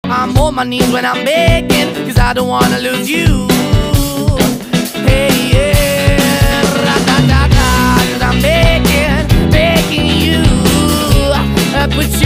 I'm on my knees when I'm begging, 'cause I don't wanna lose you. Hey, yeah, ra-da-da-da, 'cause I'm begging, begging you. Put